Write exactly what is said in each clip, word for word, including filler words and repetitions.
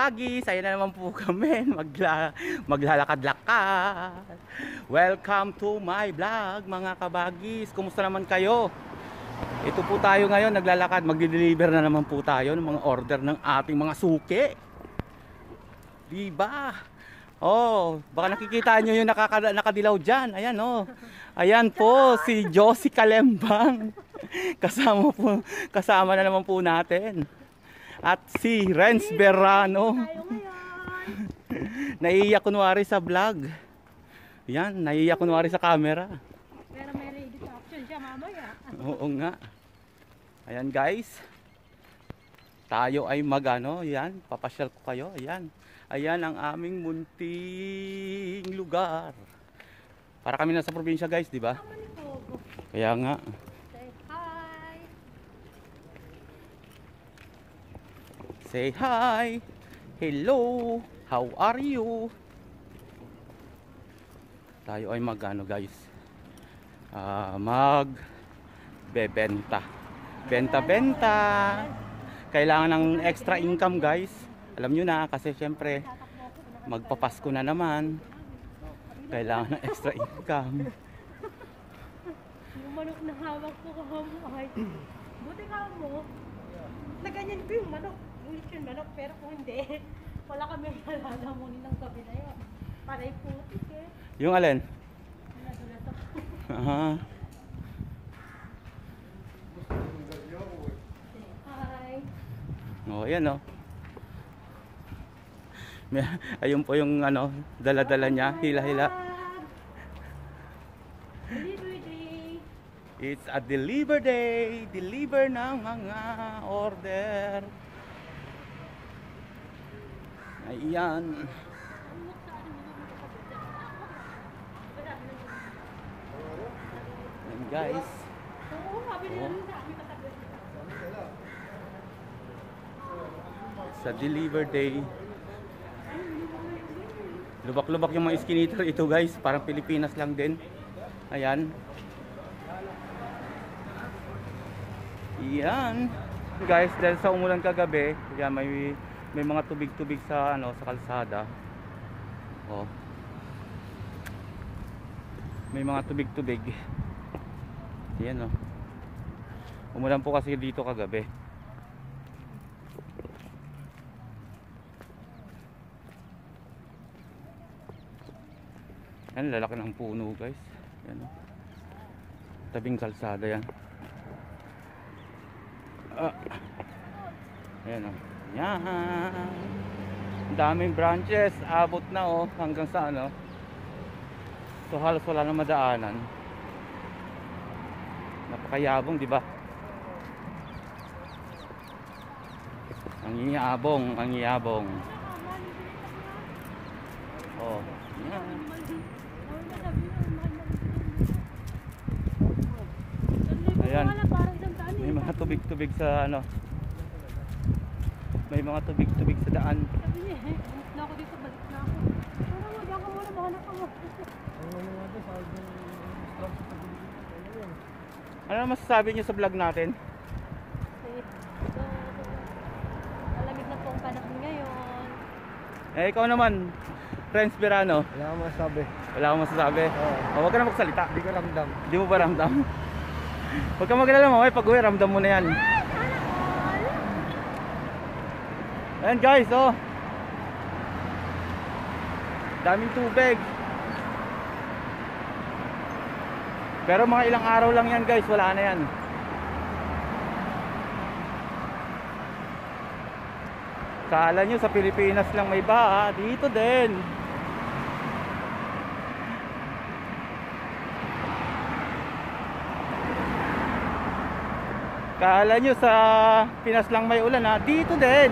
kabagis, ayan na naman po kami, magla maglalakad-lakad. Welcome to my vlog mga kabagis. Kumusta naman kayo? Ito po tayo ngayon, naglalakad, magde-deliver na naman po tayo ng mga order ng ating mga suki. Diba? Oh, baka nakikita nyo yung nakaka nakadilaw dyan. Ayan oh. Ayan po si Josie Calembang. Kasama po, kasama na naman po natin. At si Renz Berrano. Naiiyak kunwari sa vlog. Yan, naiiyak kunwari sa camera. Pero may edit option siya mamaya. Oo nga. Ayan guys. Tayo ay magano, yan, papasyal ko kayo. Ayan. Ayan ang aming munting lugar. Para kami nasa probinsya guys, di ba? Kaya nga. Say hi. Hello. How are you? Tayo ay mag-ano guys. Uh, mag bebenta. Benta-benta. Kailangan ng extra income guys. Alam nyo na kasi syempre magpapasko na naman. Kailangan ng extra income. Yung manok na hawak ko kahamo ay buti ka mo. Na ganyan ko yung manok. Ulit yung manok, pero kung hindi, wala kami malalamunin ng gabi na yun. Paray putik eh. Yung alin? Nadulatok. Aha. Hi. Oh, yan oh. Ayun po yung ano, dala-dala niya, hila-hila. Delivery day. It's a deliver day. Deliver ng mga order. Ayan. Ayan guys. Oh. Sa deliver day. Lubak-lubak yung mga skiniter ito guys. Parang Pilipinas lang din. Ayan. Ayan. Guys, dahil sa umulan kagabi, yan, may may mga tubig-tubig sa ano sa kalsada. Oh. May mga tubig-tubig. Ayan oh. Umulan po kasi dito kagabi. Yan, lalaki ng puno guys. Yan oh. Tabing kalsada yan. Ah. Ayan oh. Yan. Daming branches, abot na oh hanggang sa ano. So halos wala na madaanan. Napakayabong, di ba? Ang iyabong, ang iyabong. Oh, yan. Ayan. May mga tubig-tubig sa ano. May mga tubig-tubig sa daan. Sabi niya eh, balik na ako dito, balik na ako. Pero mo, baka muna, mahanap ako. Ano masasabi niyo sa vlog natin? Eh, so, malamig na po ang panahon ngayon. Eh, ikaw naman, Renz Berrano. Wala akong masasabi. Wala akong masasabi? Oo. Oh, huwag ka na magsalita. Hindi ko ramdam. Hindi mo ba ramdam? Huwag ka magalala mo, eh, pag uwi, ramdam mo na yan. Ayan guys, oh. Daming tubig. Pero mga ilang araw lang yan guys, wala na yan. Kala nyo sa Pilipinas lang may baha, dito din. Kala nyo sa Pinas lang may ulan ha, dito din.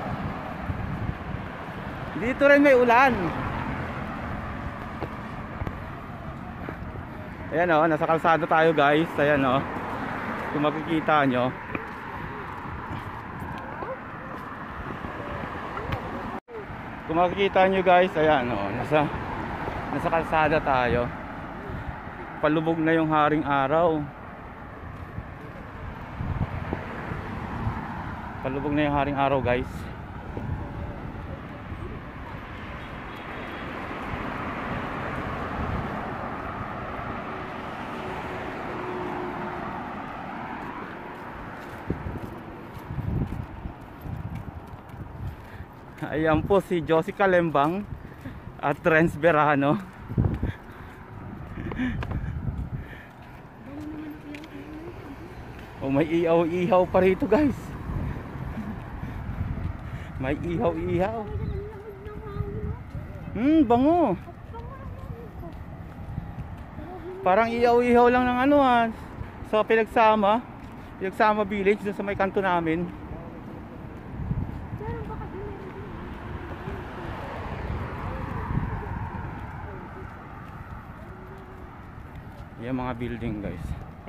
Dito rin may ulan. Ayan o, nasa kalsada tayo guys. Ayan o, kung makikita nyo. Kung makikita nyo guys, ayan o, nasa, nasa kalsada tayo. Palubog na yung haring araw. Palubog na yung haring araw guys. Ayan po si Josie Calembang at Renz Berano. Oh, may ihaw-ihaw pa rito guys. May ihaw-ihaw. Hmm, bango. Parang ihaw-ihaw lang ng ano ah. Sa Pinagsama. Pinagsama Village dun sa may kanto namin. Yan mga building guys.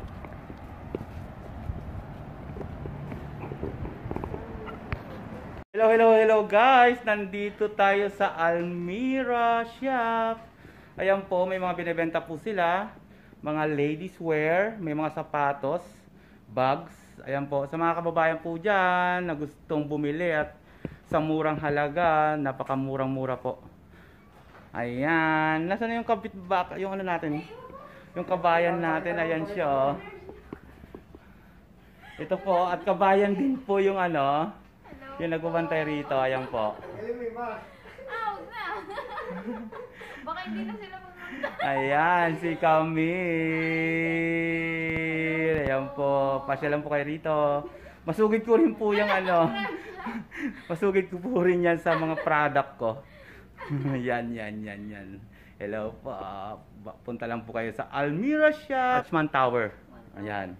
Hello, hello, hello guys. Nandito tayo sa Almira Shop. Ayan po, may mga binebenta po sila. Mga ladies wear, may mga sapatos, bags. Ayan po, sa mga kababayan po dyan na gustong bumili at sa murang halaga, napakamurang-mura po. Ayan, nasaan na yung kapit back, yung ano natin? Yung kabayan natin, ayan siya oh. Ito po, at kabayan din po yung ano, yung nagbabantay rito, ayan po. Ah, huwag na. Baka hindi na sila pumunta. Ayan, si Camille. Ayan po, pasyalan po kayo rito. Masugid ko rin po yung ano. Masugid ko po rin yan sa mga product ko. Yan, yan, yan, yan. Hello po. Punta lang po kayo sa Almira Shop. Archman Tower. Ayan.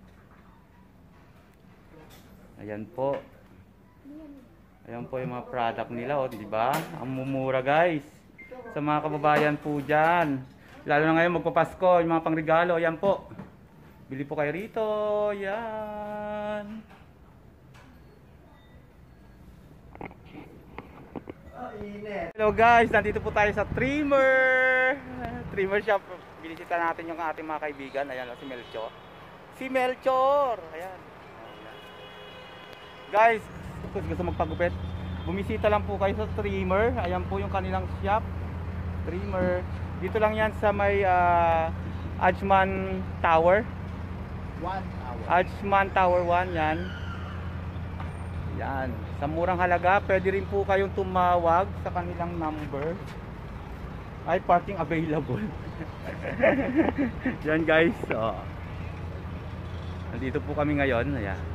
Ayan po. Ayan po yung mga product nila, oh, di ba? Ang mumura, guys. Sa mga kababayan po dyan. Lalo na ngayon magpapasko, yung mga pangregalo, ayan po. Bili po kayo rito. Yan. Hello guys, nandito po tayo sa trimmer. Trimmer shop. Binisita natin yung ating mga kaibigan. Ayan, oh, si Melchor. Si Melchor. Ayan. Guys, kung gusto magpagupit, bumisita lang po kayo sa trimmer. Ayan po yung kanilang shop. Trimmer. Dito lang yan sa may uh, Ajman Tower. One hour. Ajman Tower one, yan. Yan. Sa murang halaga, pwede rin po kayong tumawag sa kanilang number. Ay, parking available. Yan guys. Oh. Nandito po kami ngayon. Ayan.